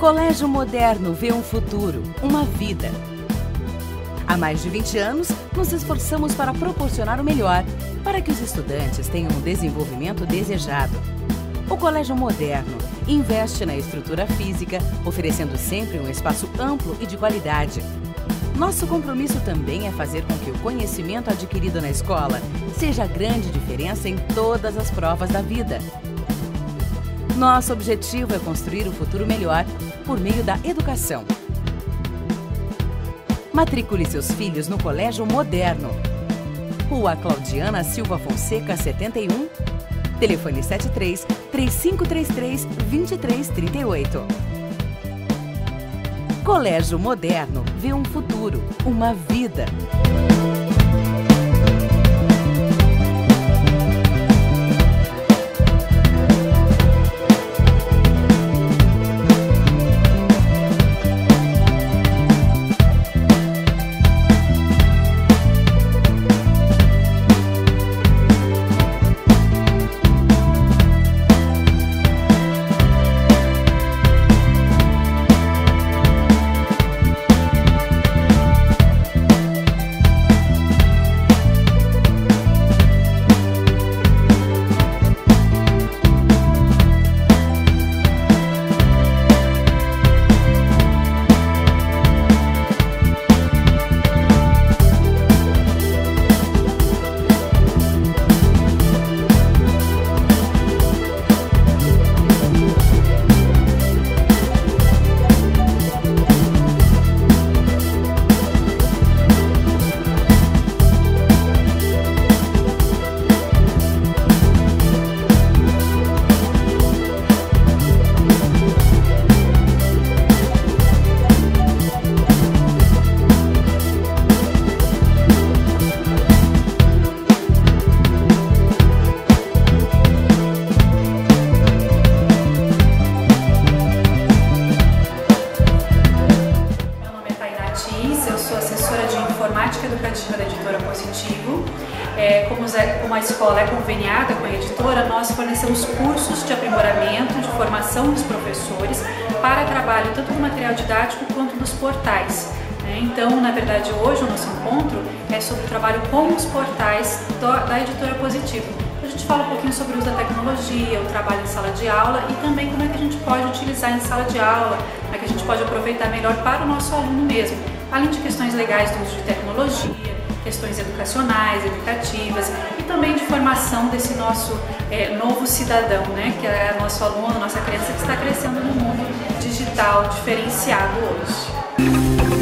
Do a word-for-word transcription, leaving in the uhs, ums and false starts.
Colégio Moderno vê um futuro, uma vida. Há mais de vinte anos, nos esforçamos para proporcionar o melhor, para que os estudantes tenham o desenvolvimento desejado. O Colégio Moderno investe na estrutura física, oferecendo sempre um espaço amplo e de qualidade. Nosso compromisso também é fazer com que o conhecimento adquirido na escola seja a grande diferença em todas as provas da vida. Nosso objetivo é construir um futuro melhor por meio da educação. Matricule seus filhos no Colégio Moderno. Rua Claudiana Silva Fonseca, setenta e um. Telefone sete três, três cinco três três, dois três três oito. Colégio Moderno vê um futuro, uma vida. Eu sou assessora de informática educativa da editora Positivo. É, como, como a escola é conveniada com a editora, nós fornecemos cursos de aprimoramento, de formação dos professores para trabalho tanto do material didático quanto dos portais. Então, na verdade, hoje o nosso encontro é sobre o trabalho com os portais do, da editora Positivo. A gente fala um pouquinho sobre o uso da tecnologia, o trabalho em sala de aula e também como é que a gente pode utilizar em sala de aula, como é que a gente pode aproveitar melhor para o nosso aluno mesmo. Além de questões legais do uso de tecnologia, questões educacionais, educativas e também de formação desse nosso é, novo cidadão, né, que é nosso aluno, nossa criança que está crescendo no mundo digital diferenciado hoje.